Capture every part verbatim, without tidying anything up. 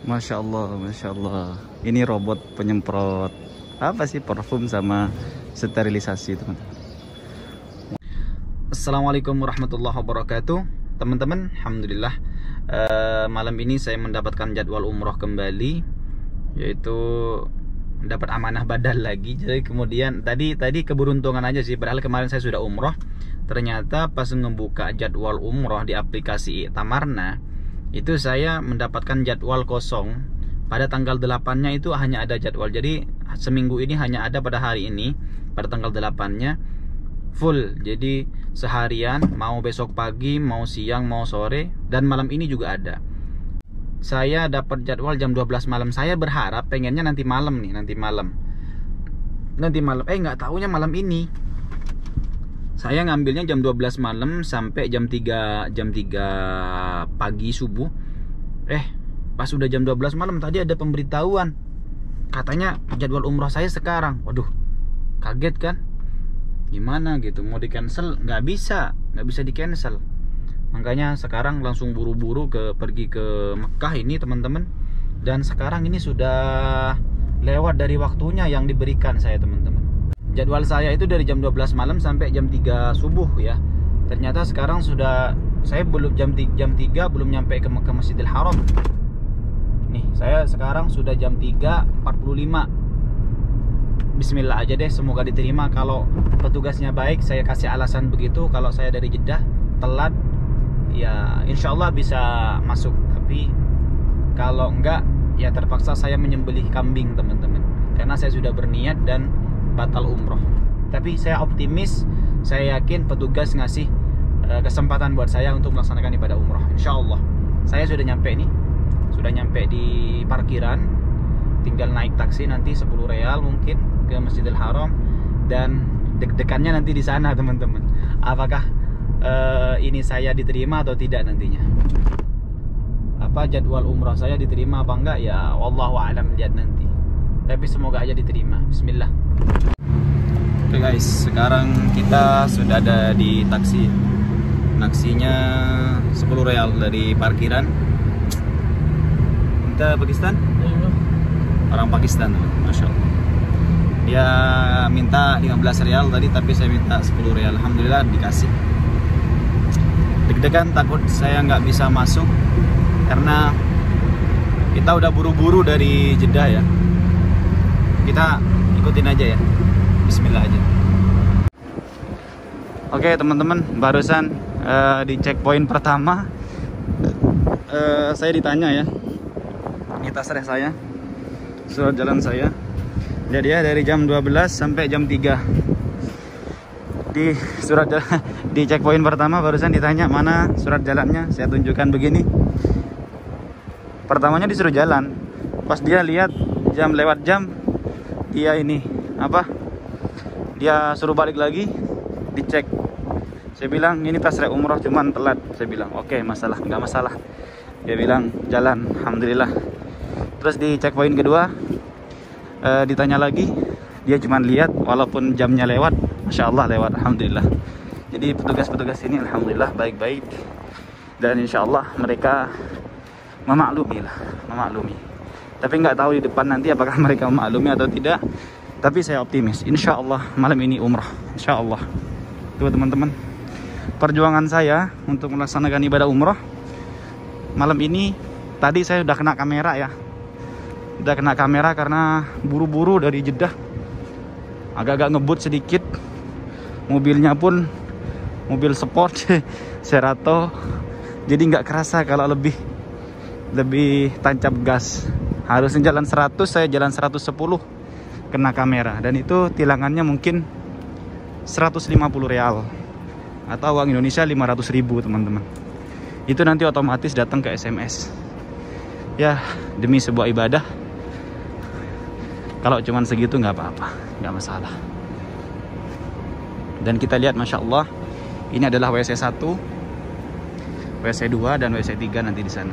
Masya Allah, Masya Allah. Ini robot penyemprot apa sih, parfum sama sterilisasi, teman-teman. Assalamualaikum warahmatullahi wabarakatuh, teman-teman. Alhamdulillah, uh, malam ini saya mendapatkan jadwal umroh kembali, yaitu dapat amanah badal lagi. Jadi kemudian tadi tadi keberuntungan aja sih, padahal kemarin saya sudah umroh. Ternyata pas ngebuka jadwal umroh di aplikasi Tamarna, itu saya mendapatkan jadwal kosong. Pada tanggal delapannya itu hanya ada jadwal. Jadi seminggu ini hanya ada pada hari ini, pada tanggal delapannya full. Jadi seharian, mau besok pagi, mau siang, mau sore, dan malam ini juga ada. Saya dapat jadwal jam dua belas malam. Saya berharap pengennya nanti malam nih, nanti malam. Nanti malam, eh nggak taunya malam ini. Saya ngambilnya jam dua belas malam sampai jam tiga pagi subuh. Eh, pas udah jam dua belas malam tadi ada pemberitahuan. Katanya jadwal umroh saya sekarang. Waduh, kaget kan? Gimana gitu, mau di cancel? Nggak bisa, nggak bisa di cancel. Makanya sekarang langsung buru-buru ke pergi ke Mekah ini, teman-teman. Dan sekarang ini sudah lewat dari waktunya yang diberikan saya, teman-teman. Jadwal saya itu dari jam dua belas malam sampai jam tiga subuh ya. Ternyata sekarang sudah, saya belum jam tiga belum nyampe ke Mekah Masjidil Haram. Nih, saya sekarang sudah jam tiga empat puluh lima. Bismillah aja deh, semoga diterima. Kalau petugasnya baik, saya kasih alasan begitu. Kalau saya dari Jeddah telat, ya insya Allah bisa masuk. Tapi kalau enggak, ya terpaksa saya menyembelih kambing, teman-teman. Karena saya sudah berniat dan batal umroh. Tapi saya optimis, saya yakin petugas ngasih uh, kesempatan buat saya untuk melaksanakan ibadah umroh, insya Allah. Saya sudah nyampe nih, sudah nyampe di parkiran. Tinggal naik taksi nanti sepuluh real mungkin ke Masjidil Haram. Dan deg-degannya nanti di sana, teman-teman. Apakah uh, ini saya diterima atau tidak nantinya? Apa jadwal umroh saya diterima apa enggak? Ya wallahu a'lam, lihat nanti. Tapi semoga aja diterima. Bismillah. Oke guys, sekarang kita sudah ada di taksi. Taksinya sepuluh real dari parkiran. Kita Pakistan? Orang Pakistan, Masya Allah. Dia minta lima belas real tadi, tapi saya minta sepuluh real. Alhamdulillah dikasih. Deg-degan, takut saya nggak bisa masuk karena kita udah buru-buru dari Jeddah ya. Kita ikutin aja ya, bismillah aja. Oke teman-teman, barusan uh, di checkpoint pertama uh, saya ditanya ya, ini tasreh saya, surat jalan saya. Jadi ya dari jam dua belas sampai jam tiga di surat jalan, di checkpoint pertama barusan ditanya mana surat jalannya. Saya tunjukkan begini. Pertamanya disuruh jalan, pas dia lihat jam lewat jam, dia ini apa, dia suruh balik lagi, dicek. Saya bilang ini tasreh umroh cuman telat. Saya bilang oke, masalah, nggak masalah. Dia bilang jalan, alhamdulillah. Terus di checkpoint kedua e, ditanya lagi, dia cuman lihat walaupun jamnya lewat, masya Allah lewat, alhamdulillah. Jadi petugas-petugas ini alhamdulillah baik-baik, dan insya Allah mereka memaklumi lah, memaklumi. Tapi nggak tahu di depan nanti apakah mereka memaklumi atau tidak. Tapi saya optimis, insya Allah malam ini umrah, insya Allah. Tuh teman-teman, perjuangan saya untuk melaksanakan ibadah umrah malam ini. Tadi saya udah kena kamera ya, udah kena kamera karena buru-buru dari Jeddah, agak-agak ngebut sedikit. Mobilnya pun mobil sport Cerato, jadi nggak kerasa kalau lebih lebih tancap gas. Harusnya jalan seratus, saya jalan seratus sepuluh, kena kamera. Dan itu tilangannya mungkin seratus lima puluh real atau uang Indonesia lima ratus ribu, teman-teman. Itu nanti otomatis datang ke S M S. Ya, demi sebuah ibadah, kalau cuman segitu nggak apa-apa, nggak masalah. Dan kita lihat, masya Allah, ini adalah W C satu, W C dua, dan W C tiga nanti di sana.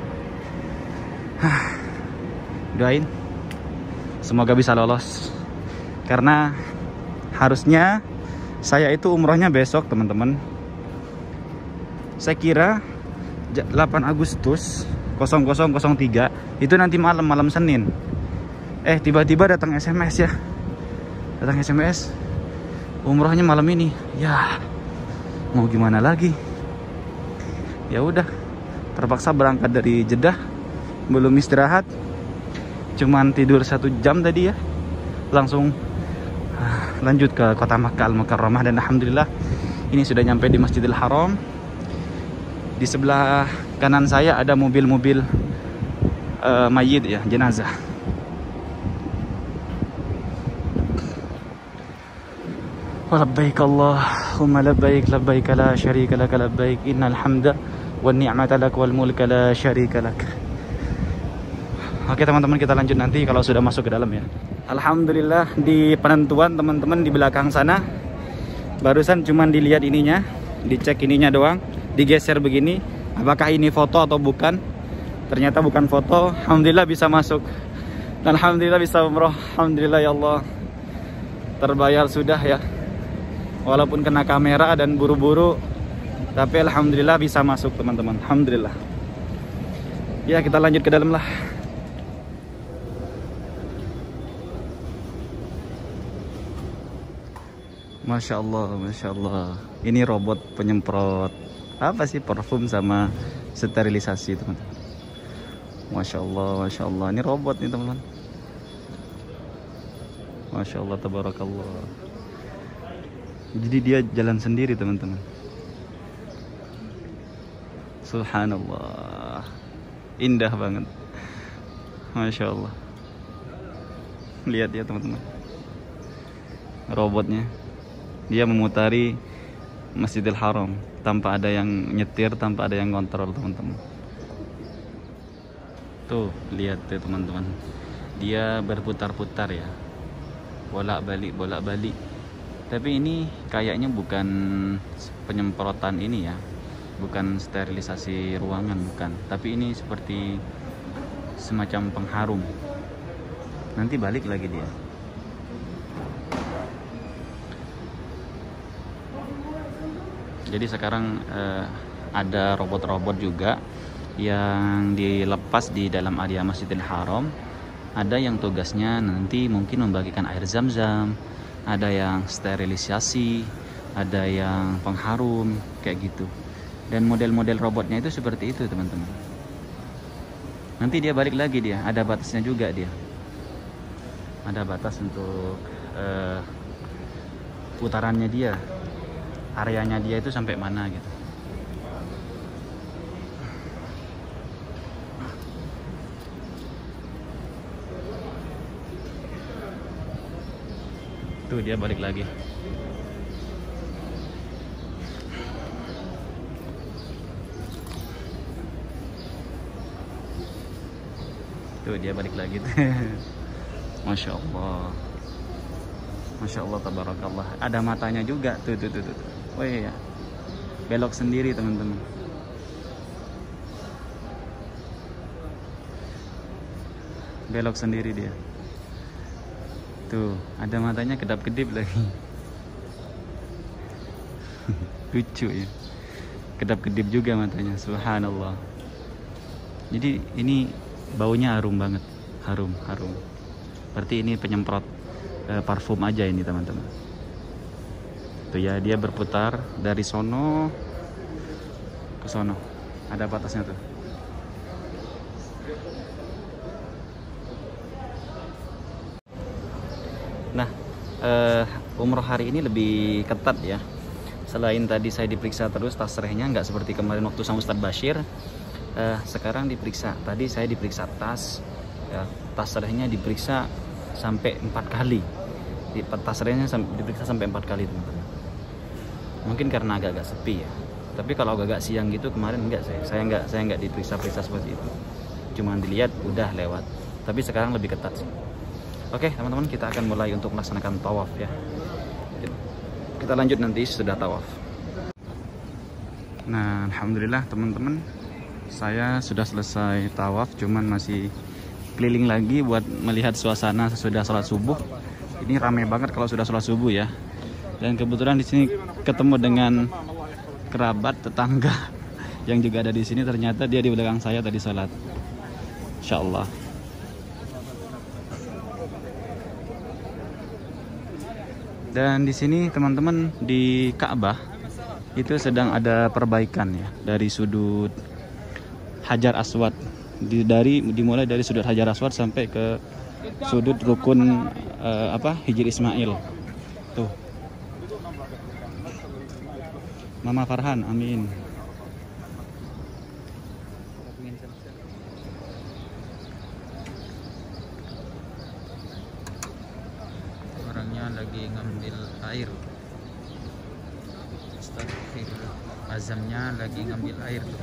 Doain semoga bisa lolos, karena harusnya saya itu umrohnya besok, teman-teman. Saya kira delapan Agustus nol nol nol tiga itu nanti malam malam Senin. Eh tiba-tiba datang S M S ya, datang S M S umrohnya malam ini. Ya mau gimana lagi? Ya udah, terpaksa berangkat dari Jeddah, belum istirahat, cuman tidur satu jam tadi ya, langsung lanjut ke kota Makkah Al-Mukarramah. Dan alhamdulillah ini sudah nyampe di Masjidil Haram. Di sebelah kanan saya ada mobil-mobil uh, mayit ya, jenazah. Labbaik Allahumma labbaik labbaik la syarika lak labbaik innal hamda wan ni'mata lak wal mulka la syarika lak. Oke teman-teman, kita lanjut nanti kalau sudah masuk ke dalam ya. Alhamdulillah di penentuan teman-teman di belakang sana barusan cuman dilihat ininya, dicek ininya doang, digeser begini apakah ini foto atau bukan. Ternyata bukan foto. Alhamdulillah bisa masuk. Dan alhamdulillah bisa umroh. Alhamdulillah ya Allah. Terbayar sudah ya. Walaupun kena kamera dan buru-buru, tapi alhamdulillah bisa masuk teman-teman. Alhamdulillah. Ya kita lanjut ke dalam lah. Masya Allah, Masya Allah. Ini robot penyemprot apa sih, parfum sama sterilisasi teman-teman. Masya Allah, Masya Allah. Ini robot nih teman-teman. Masya Allah, tabarakallah. Jadi dia jalan sendiri teman-teman. Subhanallah, indah banget. Masya Allah. Lihat ya teman-teman, robotnya dia memutari Masjidil Haram tanpa ada yang nyetir, tanpa ada yang kontrol teman-teman. Tuh lihat tuh teman-teman, dia berputar-putar ya, bolak-balik bolak-balik. Tapi ini kayaknya bukan penyemprotan ini ya, bukan sterilisasi ruangan, bukan. Tapi ini seperti semacam pengharum. Nanti balik lagi dia. Jadi sekarang eh, ada robot-robot juga yang dilepas di dalam area Masjidil Haram. Ada yang tugasnya nanti mungkin membagikan air zam-zam, ada yang sterilisasi, ada yang pengharum, kayak gitu. Dan model-model robotnya itu seperti itu teman-teman. Nanti dia balik lagi, dia ada batasnya juga, dia ada batas untuk uh, putarannya dia, areanya dia itu sampai mana gitu. Tuh dia balik lagi. Tuh dia balik lagi. Masya Allah, Masya Allah, tabarakallah. Ada matanya juga. Tuh tuh tuh tuh. Oh iya, belok sendiri teman-teman. Belok sendiri dia. Tuh, ada matanya kedap-kedip lagi. Lucu ya. Kedap-kedip juga matanya, subhanallah. Jadi ini baunya harum banget. Harum, harum. Berarti ini penyemprot eh, parfum aja ini teman-teman. Tuh ya, dia berputar dari sono ke sono. Ada batasnya tuh. Nah, uh, umroh hari ini lebih ketat ya. Selain tadi saya diperiksa terus tasrehnya, nggak seperti kemarin waktu sama Ustadz Bashir. Uh, sekarang diperiksa. Tadi saya diperiksa tas, ya, tasrehnya diperiksa sampai empat kali. Di tasrehnya diperiksa sampai empat kali teman-teman. Mungkin karena agak-agak sepi ya. Tapi kalau agak-agak siang gitu kemarin enggak saya. Saya enggak saya enggak diperiksa-periksa seperti itu. Cuma dilihat udah lewat. Tapi sekarang lebih ketat sih. Oke teman-teman, kita akan mulai untuk melaksanakan tawaf ya. Kita lanjut nanti sudah tawaf. Nah alhamdulillah teman-teman, saya sudah selesai tawaf, cuman masih keliling lagi buat melihat suasana sesudah sholat subuh. Ini ramai banget kalau sudah sholat subuh ya. Dan kebetulan di sini ketemu dengan kerabat tetangga yang juga ada di sini. Ternyata dia di belakang saya tadi sholat. Insya Allah. Dan di sini teman-teman, di Ka'bah itu sedang ada perbaikan ya, dari sudut Hajar Aswad, di, dari dimulai dari sudut Hajar Aswad sampai ke sudut rukun eh, apa Hijri Ismail. Tuh. Mama Farhan, amin. Orangnya lagi ngambil air. Astagfirullah. Azamnya lagi ngambil air tuh.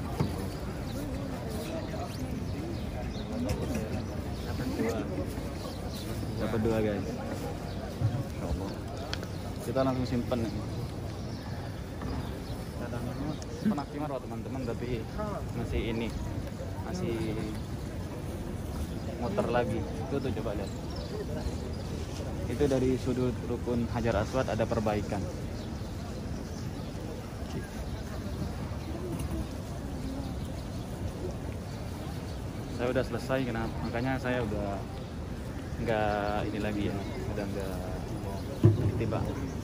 Dapat dua guys. Insyaallah. Kita langsung simpen nih. Kadang-kadang penakimar teman-teman, tapi masih ini masih muter lagi. Itu tuh coba lihat. Itu dari sudut rukun Hajar Aswad ada perbaikan. Saya udah selesai, kenapa? Makanya saya udah nggak ini lagi ya, udah nggak tiba.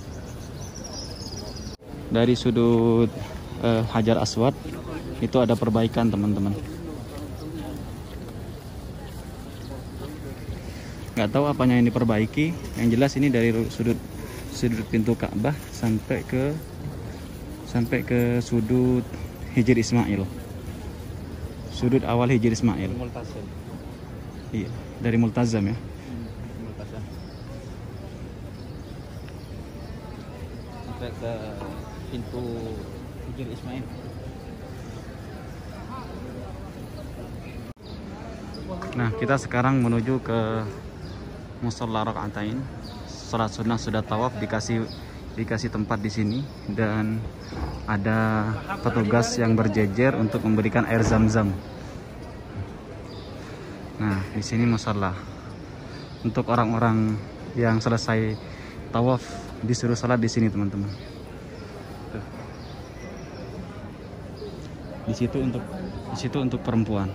Dari sudut uh, Hajar Aswad itu ada perbaikan teman-teman. Nggak tahu apanya yang diperbaiki. Yang jelas ini dari sudut sudut pintu Ka'bah sampai ke sampai ke sudut Hijri Ismail. Sudut awal Hijri Ismail. Multazam. Iya, dari Multazam ya. Hmm, Multazam. Sampai ke pintu Hijri Ismail. Nah, kita sekarang menuju ke Musholla Rakaatain. Salat sunnah sudah tawaf, dikasih dikasih tempat di sini, dan ada petugas yang berjejer untuk memberikan air zam-zam. Nah, di sini musholla untuk orang-orang yang selesai tawaf disuruh salat di sini teman-teman. Di situ untuk di situ untuk perempuan.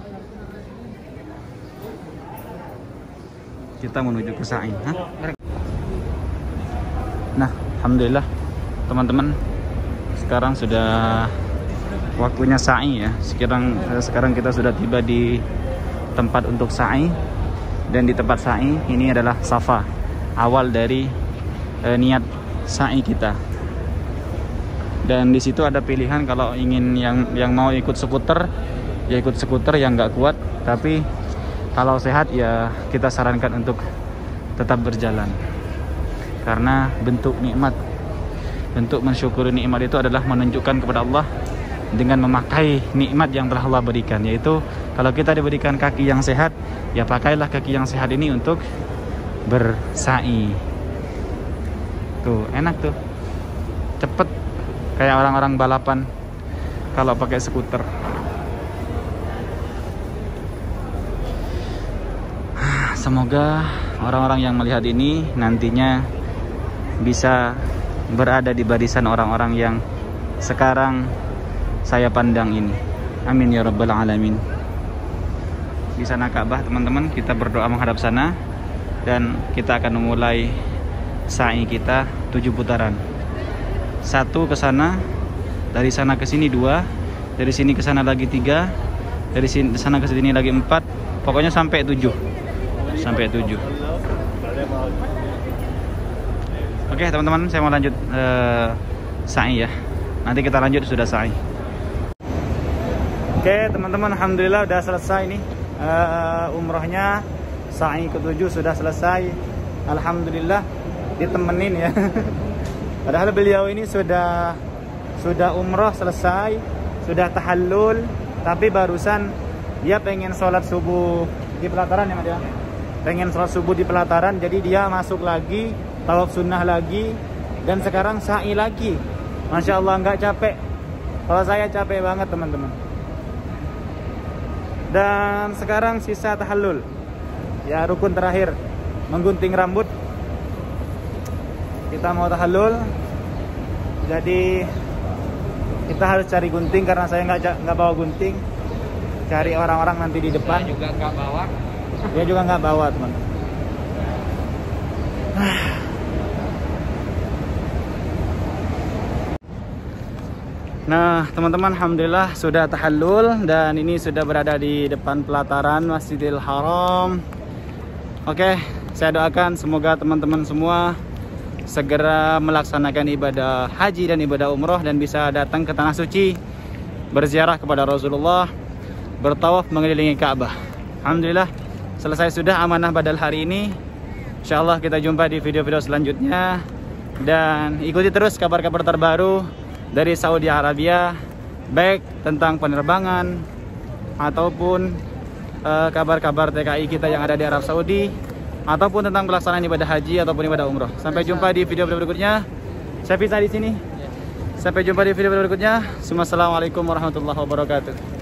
Kita menuju ke sa'i. Hah? Nah, alhamdulillah teman-teman, sekarang sudah waktunya sa'i ya. Sekarang sekarang kita sudah tiba di tempat untuk sa'i, dan di tempat sa'i ini adalah Safa, awal dari eh, niat sa'i kita. Dan di situ ada pilihan, kalau ingin yang yang mau ikut skuter ya ikut skuter, yang nggak kuat. Tapi kalau sehat ya kita sarankan untuk tetap berjalan, karena bentuk nikmat, bentuk mensyukuri nikmat itu adalah menunjukkan kepada Allah dengan memakai nikmat yang telah Allah berikan. Yaitu kalau kita diberikan kaki yang sehat, ya pakailah kaki yang sehat ini untuk bersa'i. Tuh enak tuh, cepet, kayak orang-orang balapan kalau pakai skuter. Semoga orang-orang yang melihat ini nantinya bisa berada di barisan orang-orang yang sekarang saya pandang ini. Amin ya rabbal alamin. Di sana Ka'bah teman-teman, kita berdoa menghadap sana, dan kita akan memulai sa'i kita tujuh putaran. Satu ke sana, dari sana ke sini dua, dari sini ke sana lagi tiga, dari sini sana ke sini lagi empat, pokoknya sampai tujuh. Sampai tujuh. Oke teman-teman, saya mau lanjut uh, sa'i ya. Nanti kita lanjut sudah sa'i. Oke teman-teman, alhamdulillah udah selesai nih uh, umrohnya. Sa'i ketujuh sudah selesai, alhamdulillah, ditemenin ya. Padahal beliau ini sudah sudah umroh selesai, sudah tahallul, tapi barusan dia pengen sholat subuh di pelataran ya, dia pengen sholat subuh di pelataran, jadi dia masuk lagi, tawaf sunnah lagi, dan sekarang sa'i lagi. Masya Allah, nggak capek. Kalau saya capek banget teman-teman. Dan sekarang sisa tahallul ya, rukun terakhir, menggunting rambut. Kita mau tahallul, jadi Kita harus cari gunting karena saya nggak nggak bawa gunting. Cari orang-orang nanti di depan. Dia juga nggak bawa. Dia juga nggak bawa, teman. Nah, teman-teman, alhamdulillah sudah tahallul dan ini sudah berada di depan pelataran Masjidil Haram. Oke, saya doakan semoga teman-teman semua segera melaksanakan ibadah haji dan ibadah umroh dan bisa datang ke tanah suci, berziarah kepada Rasulullah, bertawaf mengelilingi Ka'bah. Alhamdulillah selesai sudah amanah badal hari ini. Insyaallah kita jumpa di video-video selanjutnya dan ikuti terus kabar-kabar terbaru dari Saudi Arabia, baik tentang penerbangan ataupun kabar-kabar uh, T K I kita yang ada di Arab Saudi, ataupun tentang pelaksanaan ibadah haji ataupun ibadah umroh. Sampai jumpa di video berikutnya. Saya Fisa di sini. Sampai jumpa di video berikutnya. Assalamualaikum warahmatullahi wabarakatuh.